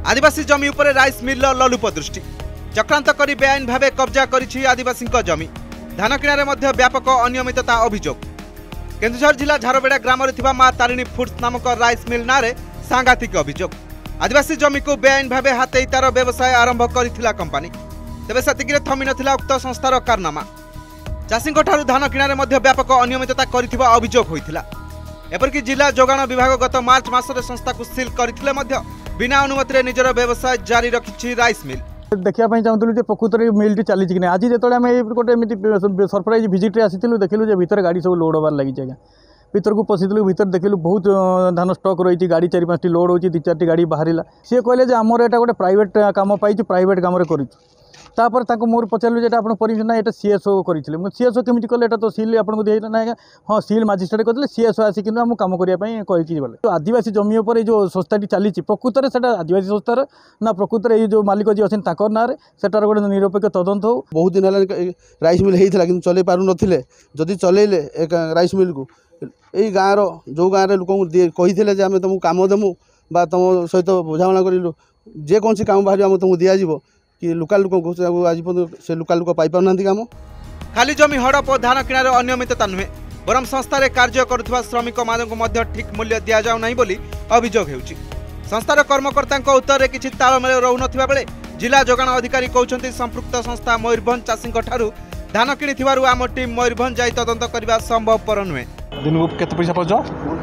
आदिवासी जमी उपरे rice mill ललुप दृष्टि चक्रांत करी बेआईन भावे कब्जा करिछि आदिवासी जमी धान किणारे मध्य व्यापक अनियमितता अभियोग। केन्दुझर जिला झारबेड़ा ग्राम में मां तारिणी फुड्स नामक राइस मिल नारे सांघातिक अभियोग। आदिवासी जमी को बेआईन भावे हाथेई तार व्यवसाय आरंभ करथिला कंपनी, तेबे सेतिकिरे थमी नथिला उक्त संस्थार कारनामा। चाषी धान किणारे मध्य व्यापक अनियमितता करिथिबा अभियोग होइथिला। एपरिक जिला जोगाण विभाग गत मार्च मासरे संस्था को सील करथिले मध्य बिना अनुमति निजर व्यवसाय जारी रखिछि राइस मिल। देखा चाहूँ प्रकृत मिल टी चली कि आज जो आम गोटे सरप्राइज भिजिट्रे आसलु देखिलु भीतर गाड़ी सब लोड होबार लगी आज्ञा भीतर को पशिलु भीतर देखिलु बहुत धान स्टक रही गाड़ी 4-5 लोड हो 2-4 गाड़ी बाहर सी कहले आमर एटा गोटे प्राइवेट काम पाई प्राइवेट काम कर तापर ताको मोर पचारू जे आप परमिशन ना ये सीएसओ करते सीएसओ केमी कले तो सील आपको दिए ना हाँ सील मजिस्ट्रेट करते सीएसओ आसिक आम कम करने कही आदिवासी जमी उपर जो संस्थाटी चली प्रकृत में से आदिवासी संस्थार ना प्रकृत में जो मालिक जी अच्छे ना सेटार गोटे निरपेक्ष तदंत हो। बहुत दिन है राइस मिल होता कि चल पार नथिले जदि चलैले एक राइस मिल को यही गाँव जो गाँव लोक कही आम तुमको कम देमु बा तुम सहित बुझाणा करूँ जेकोसी काम बाहर आम तुमको दिज्व कि लोकाल लोक आज से लोकाल लोक पाई पाना काम। खाली जमी हड़प और धान किणार अनियमितता नुहे बरम संस्थार कार्य करुवा श्रमिक मानक ठीक मूल्य दि जाऊ ना बोली अभियोग होउछि। संस्थार कर्मकर्ता उत्तर किछि तालमेल रहु नथिबा बेले जिला जोगाण अधिकारी कहउछन्ति संपृक्त संस्था मयूरभंज चाषी धान किणिथिबारु आम टीम मयूरभंज जाई तदंत करबा संभवपर नुहे। दिन को केते पैसा पाउछ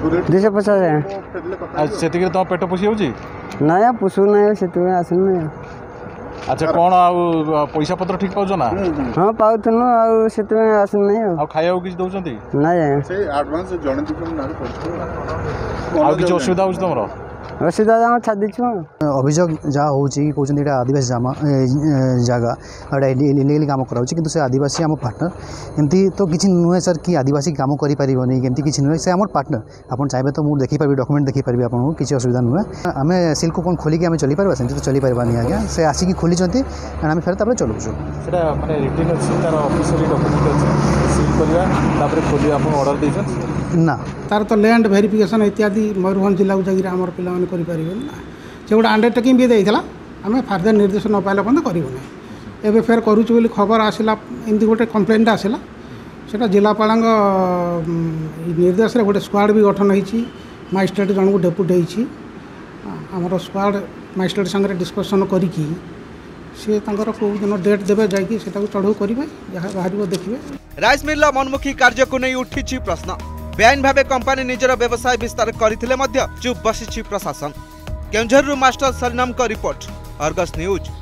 250 आज सेतिके तो पेट पोसी होउछि ना पुसु ना सेतु आसन ना। अच्छा कौन आ पैसा पत्र ठीक पाउछ ना? हां पाउथनु आ सेतु आसन नै आ खाया किछ दउछन्ति ना से एडवांस जण दिकम ना पड़छ आ किछ असुविधा होछ तमरो असुविधा हम छादी छु अभियोग जा होउची कहउछन्ति एटा आदिवासी जगह एटा इलीगली काम कराउची किंतु से आदिवासी आम पार्टनर एमती तो किछि नुहे सर कि आदिवासी काम करि परिबोनी केमती किछि नुहे से हमर पार्टनर आपन चाहबे तो मु देखि परबी डॉक्यूमेंट देखि परबी आपन किछि असुविधा नुहे आमे सिल को कोन खोली के आमे चली परबा सेंति तो चली परबानी आज्ञा से आसी कि खोली चंती आमे फेर तापर चलु छु सेटा माने रिटर्न अछि तार ऑफिशियली डॉक्यूमेंट अछि सील करबा तापर खोली आपन ऑर्डर दैछन ना तार तो लैंड वेरिफिकेशन इत्यादि मयूरभंज जिला को जागिर आमर पिला माने करि परिबे ना जे गोटे अंडरटेकिंग भी देइथला आमे फार्दर निर्देश न पाइला पन करिबो ना एबे फेर करूछु बोली खबर आसिला एमती गोटे कंप्लेंट आसिला सेटा जिलापालंग निर्देश रे गोटे स्क्वाड भी गठन होईची मजिस्ट्रेट जन को डेपुट होईची हमर स्क्वाड मजिस्ट्रेट संगे डिस्कशन करिकी से तांकर को दिन डेट देबे जाई कि सेटा को चढ़ो करिवे जहा बाहरिबो देखिबे। राइस मिल मनमुखी कार्य को नहीं उठिछि प्रश्न। बेआईन भावे कंपनी निजर व्यवसाय विस्तार करथिले मध्य चुप बसिछि प्रशासन। केन्दुझरु मास्टर सरिनाम को रिपोर्ट, अर्गस न्यूज।